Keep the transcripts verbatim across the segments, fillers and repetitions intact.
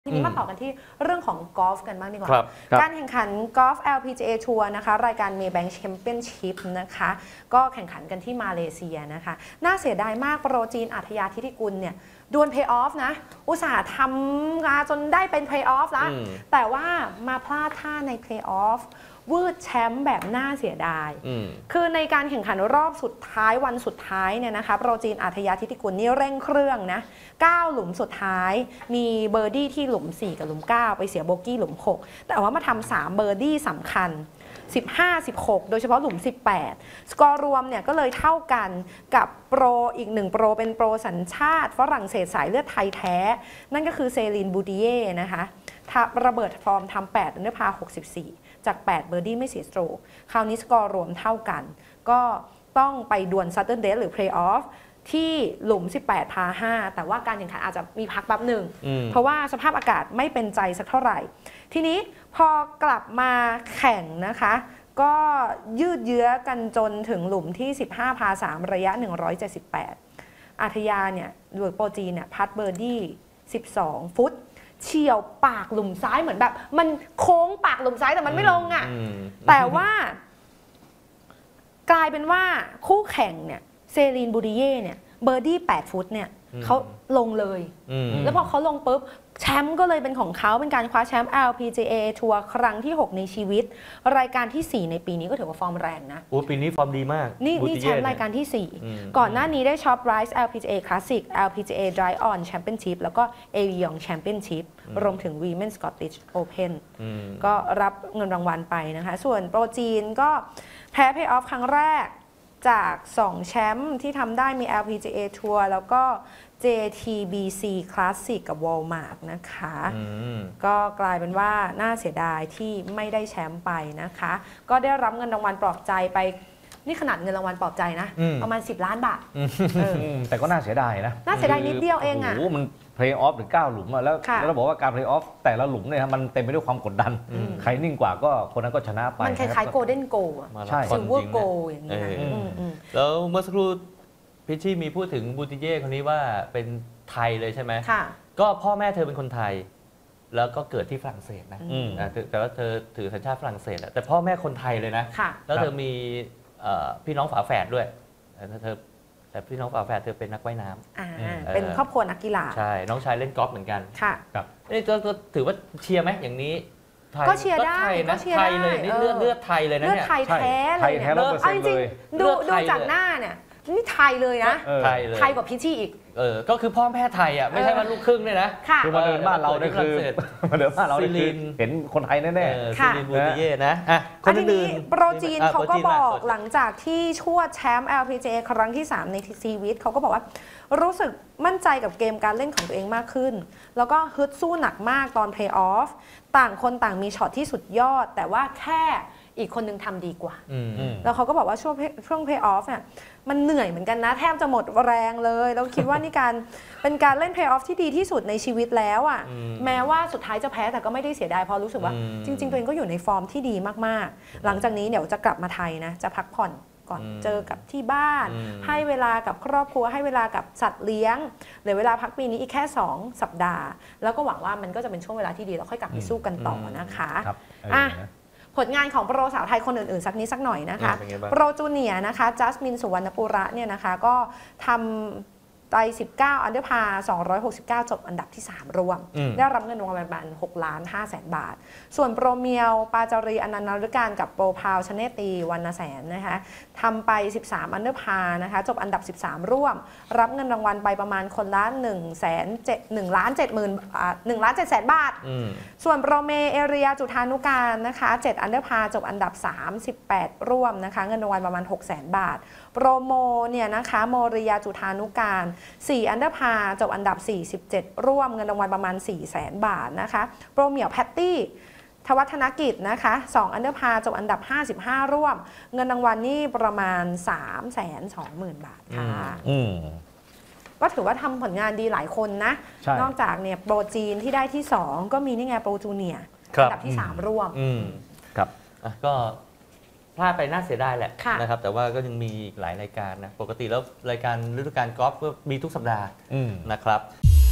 ทีนี้มาต่อกันที่เรื่องของกอล์ฟกันบ้างดีกว่า การแข่งขันกอล์ฟ แอล พี จี เอ ทัวร์นะคะรายการ Maybank Championship นะคะก็แข่งขันกันที่มาเลเซียนะคะน่าเสียดายมากโปรจีนอัธยาธิติกุลเนี่ยดวลเพย์ออฟนะอุตส่าห์ทำงานจนได้เป็นเพย์ออฟแล้วแต่ว่ามาพลาดท่าในเพย์ออฟวืดแชมป์แบบน่าเสียดายคือในการแข่งขันรอบสุดท้ายวันสุดท้ายเนี่ยนะคะโปรจีนอัธยาธิติกุลนี่เร่งเครื่องนะเก้าหลุมสุดท้ายมีเบอร์ดี้ที่หลุมสี่กับหลุมเก้าไปเสียโบกี้หลุมหกแต่ว่ามาทำสามเบอร์ดี้สำคัญสิบห้า สิบหกโดยเฉพาะหลุมสิบแปดสกอร์รวมเนี่ยก็เลยเท่ากันกับโปรอีกหนึ่งโปรเป็นโปรสัญชาติฝรั่งเศสสายเลือดไทยแท้นั่นก็คือเซลีนบูดิเย่นะคะระเบิดฟอร์มทำแปดอันเดอร์พาหกสิบสี่จากแปดเบอร์ดี้ไม่เสียสโตรกคราวนี้สกอร์รวมเท่ากันก็ต้องไปดวลซัตเทิลเดทหรือเพลย์ออฟที่หลุมสิบแปดพาห้าแต่ว่าการแข่งขันอาจจะมีพักแป๊บหนึ่งเพราะว่าสภาพอากาศไม่เป็นใจสักเท่าไหร่ทีนี้พอกลับมาแข่งนะคะก็ยืดเยื้อกันจนถึงหลุมที่สิบห้าพาสามระยะหนึ่งร้อยเจ็ดสิบแปดอัธยาเนี่ยหรือโปรจีนเนี่ยพัดเบอร์ดี้สิบสองฟุตเฉียวปากหลุมซ้ายเหมือนแบบมันโค้งปากหลุมซ้ายแต่มันไม่ลงอ่ะแต่ว่ากลายเป็นว่าคู่แข่งเนี่ยเซรีนบูดิเย่เนี่ยเบอร์ดี้แปดฟุตเนี่ยเขาลงเลยแล้วพอเขาลงปุ๊บแชมป์ก็เลยเป็นของเขาเป็นการคว้าแชมป์ แอล พี จี เอ ทัวร์ครั้งที่หกในชีวิตรายการที่สี่ในปีนี้ก็ถือว่าฟอร์มแรงนะโอ้ปีนี้ฟอร์มดีมากนี่นี่แชมป์รายการที่สี่ก่อนหน้านี้ได้ช็อปไรส์ แอล พี จี เอ Classic แอล พี จี เอ Dry On Championship แล้วก็ Avion Championship รวมถึง Women's Scottish Open ก็รับเงินรางวัลไปนะคะส่วนโปรจีนก็แพ้เพย์ออฟครั้งแรกจากสองแชมป์ที่ทำได้มี แอล พี จี เอ ทัวร์แล้วก็ เจ ที บี ซี Classic กับ Walmart นะคะก็กลายเป็นว่าน่าเสียดายที่ไม่ได้แชมป์ไปนะคะก็ได้รับเงินรางวัลปลอบใจไปนี่ขนาดเงินรางวัลปลอบใจนะประมาณสิบล้านบาทแต่ก็น่าเสียดายนะน่าเสียดายนิดเดียวเองอ่ะมันเพลย์ออฟหรือเก้าหลุมแล้วแล้วเราบอกว่าการเพลย์ออฟแต่ละหลุมเนี่ยมันเต็มไปด้วยความกดดันใครนิ่งกว่าก็คนนั้นก็ชนะไปมันคล้ายๆโกลเด้นโกลใช่ซิลเวอร์โกลอย่างนี้แล้วเมื่อสักครู่พิชชี่มีพูดถึงบูติเย่คนนี้ว่าเป็นไทยเลยใช่ไหมค่ะก็พ่อแม่เธอเป็นคนไทยแล้วก็เกิดที่ฝรั่งเศสนะแต่ว่าเธอถือสัญชาติฝรั่งเศสแต่พ่อแม่คนไทยเลยนะแล้วเธอมีพี่น้องฝาแฝดด้วยเธอแต่พี่น้องฝาแฝดเธอเป็นนักว่ายน้ำเป็นครอบครัวนักกีฬาใช่น้องชายเล่นกอล์ฟเหมือนกันค่ะนี่ก็ถือว่าเชียร์ไหมอย่างนี้ก็เชียร์ได้ก็เชียร์ได้เลยนี่เลือดเลือดไทยเลยนะเนี่ยเลือดไทยแท้เลยเนี่ยจริงๆดูดูจากหน้าเนี่ยนี่ไทยเลยนะไทยเลยไทยกว่าพิชชี่อีกเออก็คือพ่อแม่ไทยอ่ะไม่ใช่ว่าลูกครึ่งเลยนะคือมาเดินบ้านเราเนี่ยคือมาเดินบ้านเราเนี่ยเห็นคนไทยแน่ๆซิลินบูติเย่นะอ่ะคนอื่นโปรจีนเขาก็บอกหลังจากที่ชวดแชมป์ แอล พี จี เอ ครั้งที่สามในชีวิตเขาก็บอกว่ารู้สึกมั่นใจกับเกมการเล่นของตัวเองมากขึ้นแล้วก็ฮึดสู้หนักมากตอนเพลย์ออฟต่างคนต่างมีช็อตที่สุดยอดแต่ว่าแค่อีกคนนึงทำดีกว่าแล้วเขาก็บอกว่าช่วงช่วงเพลย์ออฟเนี่ยมันเหนื่อยเหมือนกันนะแทบจะหมดแรงเลยแล้วคิดว่านี่การเป็นการเล่นเพลย์ออฟที่ดีที่สุดในชีวิตแล้วอ่ะแม้ว่าสุดท้ายจะแพ้แต่ก็ไม่ได้เสียดายเพราะรู้สึกว่าจริงๆตัวเองก็อยู่ในฟอร์มที่ดีมากๆหลังจากนี้เดี๋ยวจะกลับมาไทยนะจะพักผ่อนก่อนเจอกับที่บ้านให้เวลากับครอบครัวให้เวลากับสัตว์เลี้ยงเหลือเวลาพักปีนี้อีกแค่สองสัปดาห์แล้วก็หวังว่ามันก็จะเป็นช่วงเวลาที่ดีแล้วค่อยกลับไปสู้กันต่อนะคะอ่ะผลงานของโปรสาวไทยคนอื่นๆสักนิดสักหน่อยนะคะโปรจูเนียร์นะคะจัสมินสุวรรณปุระเนี่ยนะคะก็ทำไตรสิบเก้าอันเดอร์พาสองร้อยหกสิบเก้าจบอันดับที่สามรวมได้รับเงินรางวัลประมาณหกล้านห้าแสนบาทส่วนโปรเมียวปาจารีอนันต์นฤการกับโปรพาวชเนตีวรรณแสนนะคะทำไปสิบสามอันเดอร์พานะคะจบอันดับสิบสามร่วมรับเงินรางวัลไปประมาณคนละหนึ่งแสนเจ็ดหนึ่งล้านเจ็ดหมื่นอ่าหนึ่งล้านเจ็ดแสนบาทส่วนโปรเมเอเรียจุธานุการนะคะเจ็ดอันเดอร์พาจบอันดับสามสิบแปดร่วมนะคะเงินรางวัลประมาณหกแสนบาทโปรโมเนี่ยนะคะโมเรียจุธานุการสี่อันเดอร์พาจบอันดับสี่สิบเจ็ดร่วมเงินรางวัลประมาณสี่แสนบาทนะคะโปรเหมียวแพตตี้ทวัฒนกิจนะคะสองอันเดอร์พาจบอันดับห้าสิบห้าร่วมเงินรางวัลนี่ประมาณ สามแสนสองหมื่น บาทค่ะก็ถือว่าทำผลงานดีหลายคนนะนอกจากเนี่ยโปรจีนที่ได้ที่สองก็มีนี่ไงโปรจูเนียร์อันดับที่สามร่วมครับก็พลาดไปน่าเสียดายแหละนะครับแต่ว่าก็ยังมีอีกหลายรายการนะปกติแล้วรายการฤดูกาลกอล์ฟก็มีทุกสัปดาห์นะครับ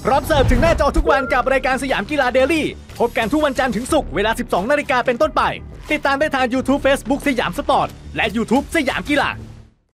พร้อมเสิร์ฟถึงหน้าจอทุกวันกับรายการสยามกีฬาเดลี่พบกันทุกวันจันทร์ถึงศุกร์เวลา สิบสองนาฬิกาเป็นต้นไปติดตามได้ทาง YouTube Facebook สยามสปอร์ตและ YouTube สยามกีฬา